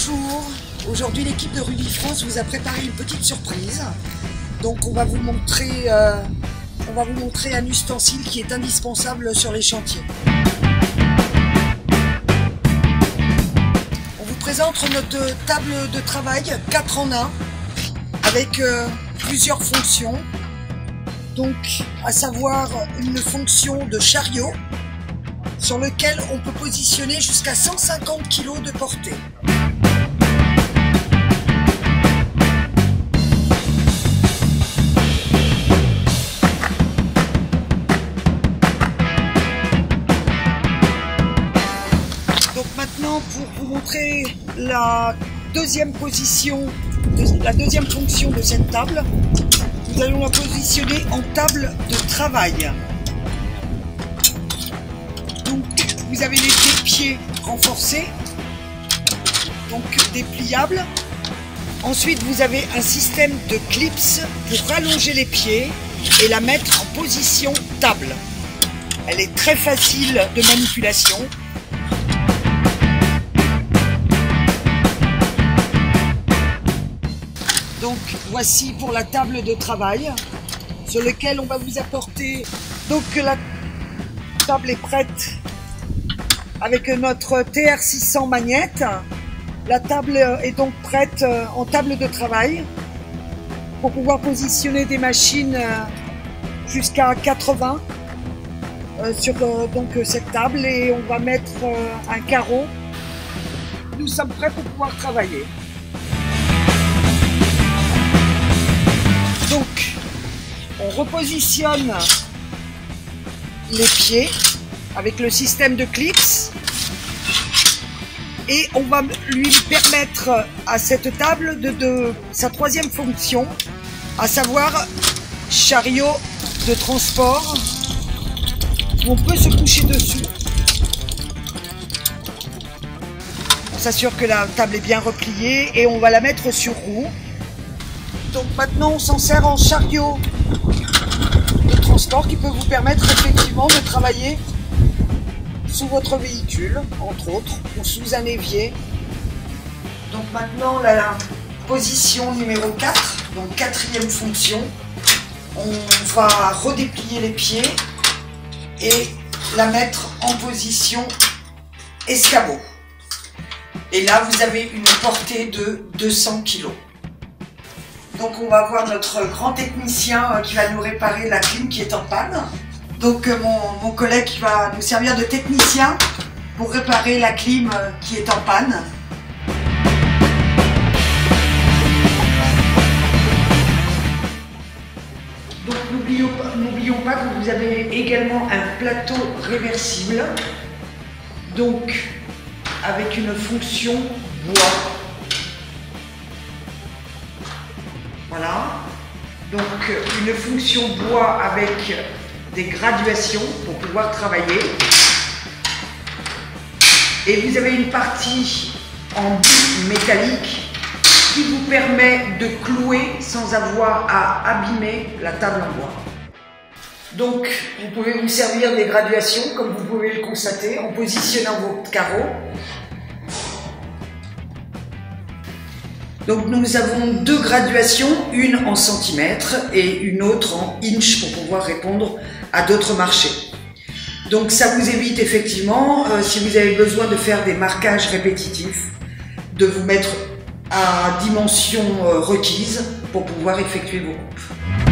Bonjour, aujourd'hui l'équipe de Rubis France vous a préparé une petite surprise. Donc on va vous montrer un ustensile qui est indispensable sur les chantiers. On vous présente notre table de travail 4 en 1 avec plusieurs fonctions. Donc à savoir une fonction de chariot sur lequel on peut positionner jusqu'à 150 kg de portée. Donc maintenant, pour vous montrer la deuxième fonction de cette table, nous allons la positionner en table de travail. Donc vous avez les pieds renforcés, donc dépliables. Ensuite vous avez un système de clips pour rallonger les pieds et la mettre en position table. Elle est très facile de manipulation. Donc voici pour la table de travail sur laquelle on va vous apporter. Donc la table est prête avec notre TR600 magnète. La table est donc prête en table de travail pour pouvoir positionner des machines jusqu'à 80 sur donc cette table, et on va mettre un carreau. Nous sommes prêts pour pouvoir travailler. Donc on repositionne les pieds avec le système de clips et on va lui permettre à cette table de sa troisième fonction, à savoir chariot de transport. On peut se coucher dessus. On s'assure que la table est bien repliée et on va la mettre sur roue. Donc maintenant on s'en sert en chariot de transport qui peut vous permettre effectivement de travailler sous votre véhicule, entre autres, ou sous un évier. Donc maintenant la position numéro 4, donc quatrième fonction, on va redéplier les pieds et la mettre en position escabeau. Et là vous avez une portée de 200 kg. Donc on va voir notre grand technicien qui va nous réparer la clim qui est en panne. Donc mon collègue qui va nous servir de technicien pour réparer la clim qui est en panne. Donc n'oublions pas que vous avez également un plateau réversible, donc avec une fonction bois. Voilà, donc une fonction bois avec des graduations pour pouvoir travailler. Et vous avez une partie en bout métallique qui vous permet de clouer sans avoir à abîmer la table en bois. Donc vous pouvez vous servir des graduations comme vous pouvez le constater en positionnant vos carreaux. Donc nous avons deux graduations, une en centimètres et une autre en inch pour pouvoir répondre à d'autres marchés. Donc ça vous évite effectivement, si vous avez besoin de faire des marquages répétitifs, de vous mettre à dimension requise pour pouvoir effectuer vos coupes.